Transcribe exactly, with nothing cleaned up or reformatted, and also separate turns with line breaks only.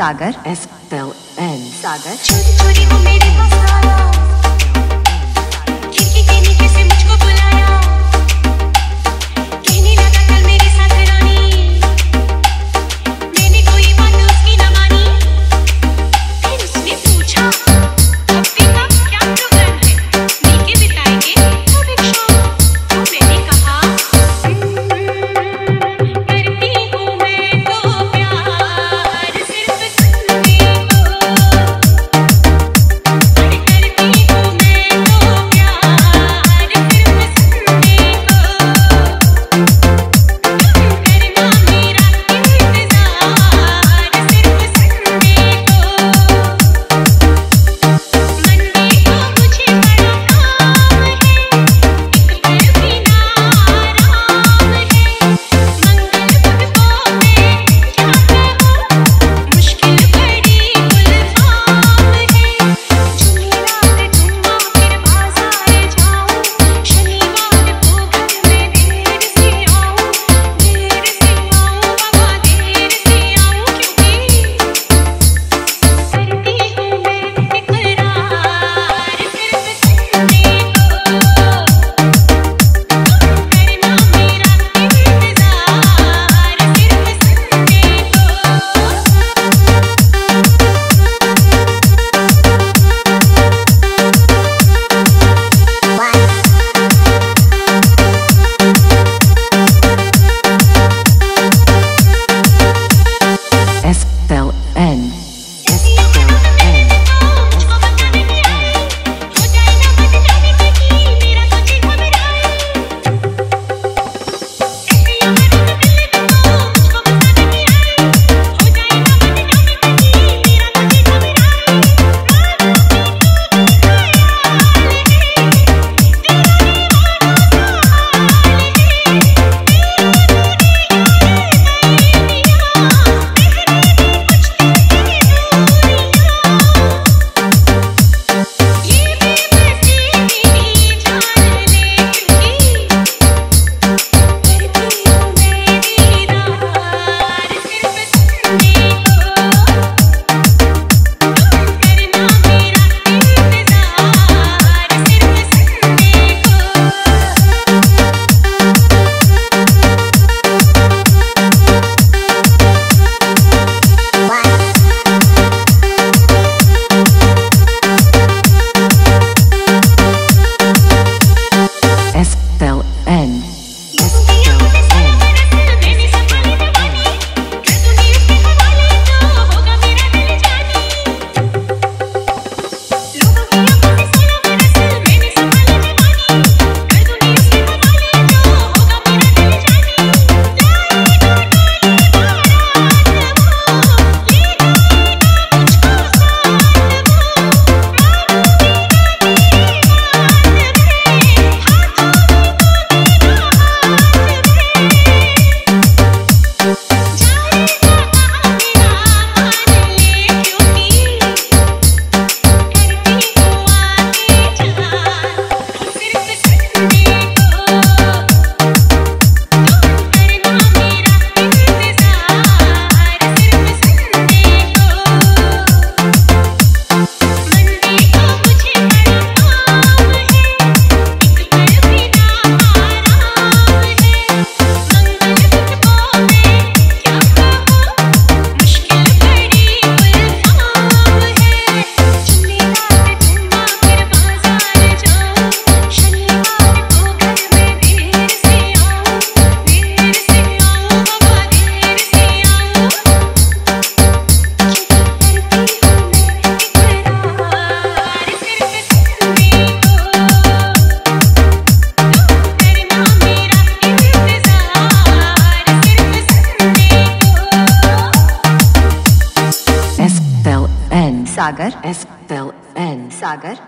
सागर
S L N
सागर
चोरी चोरी वो मेरे पास आया, खिड़की के नीचे से मुझको बुलाया, कहने लगा कल मेरे साथ रानी, मैंने कोई बात उसकी न मानी। फिर उसने पूछा हफ्ते का क्या प्रोग्राम है, मिलके बिताएंगे अब एक शाम। तो मैंने कहा करती हूँ मैं तो प्यार सिर्फ सुनने को, करती हूँ मैं तो प्यार सिर्फ सुनने को, करना मेरा इंतजार सिर्फ सुनने को। मंडे को मुझे बड़ा काम है, एक पल भी ना आराम है, मंगल बुध को मैं क्या कहूँ, मुश्किल बड़ी गुलफाम है। जुमेरात जुम्मा फिर बाजार जाऊँ, शनिवार को घर में देर से आऊँ, देर से आऊँ बाबा देर से आऊँ, क्योंकि करती हूँ मैं इकरार सिर्फ सुनने को, करना मेरा इंतजार सिर्फ सुनने
S L N
मुझको बताने में आए, हो जाए ना बन जाने कहीं मेरा तुझे घबराए। ऐसी याद दिल को मुझको बताने में आए, हो जाए ना बन जाने कहीं मेरा तुझे घबराए। रातों में तो ख्याल है, तेरा दीवानों सा हाल है, मेरी अधूरी यादें ये बेबसी मेरी जान ले, क्योंकि करती हूँ मैं दीदार सिर्फ सुनने को, करना मेरा इंतजार सिर्फ सुनने को।
S L N
ये दुनिया मुझे सारा बरस मैंने संभाली जवानी, कर दूंगी उसके हवाले जो होगा मेरा दिल जानी। लोगों की आंखों से सारा बरस मैंने संभाली जवानी, कर दूंगी उसके हवाले जो होगा मेरा दिल जानी। लाएगा डोली बारात वो, ले जाएगा मुझको साथ वो, मारूंगी दादी हाथ में, हाथों में
S L N
सागर
S L N
सागर